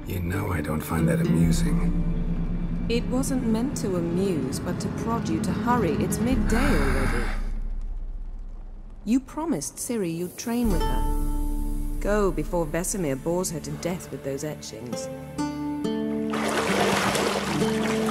You know I don't find that amusing. It wasn't meant to amuse, but to prod you to hurry. It's midday already. You promised Ciri you'd train with her. Go before Vesemir bores her to death with those etchings.